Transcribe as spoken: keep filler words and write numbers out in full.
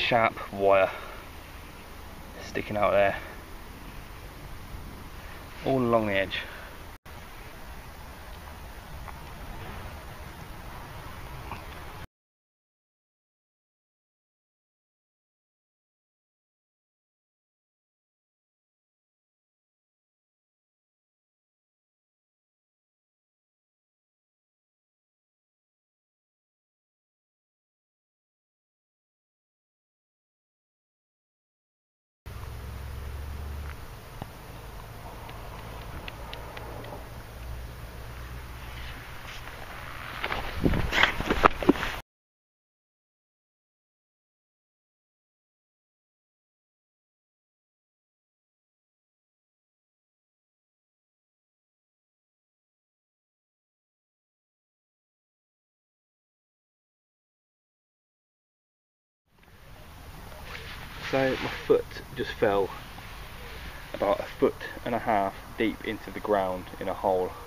sharp wire sticking out there, all along the edge. So my foot just fell about a foot and a half deep into the ground in a hole.